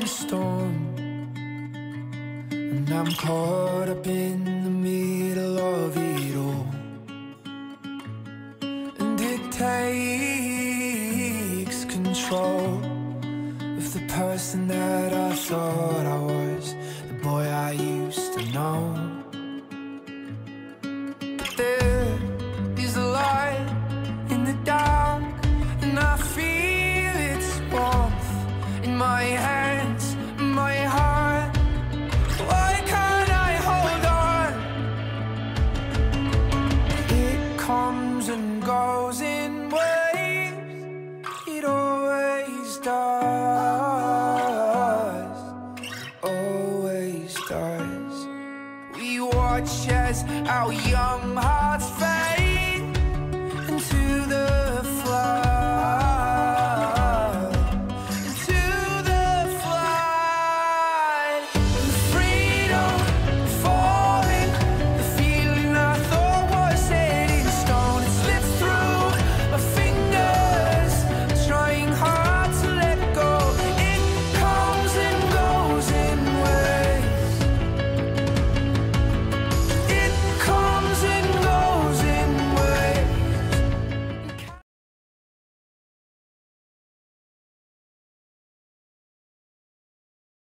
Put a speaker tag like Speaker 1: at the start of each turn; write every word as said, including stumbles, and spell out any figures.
Speaker 1: violent storm, and I'm caught up in the middle of it all. And it takes control of the person that I thought I was, the boy I used to know. But there is a light in the dark, and I feel its warmth in my hands, my heart. Why can't I hold on? It comes and goes in waves, it always does, always does. We watch as our young hearts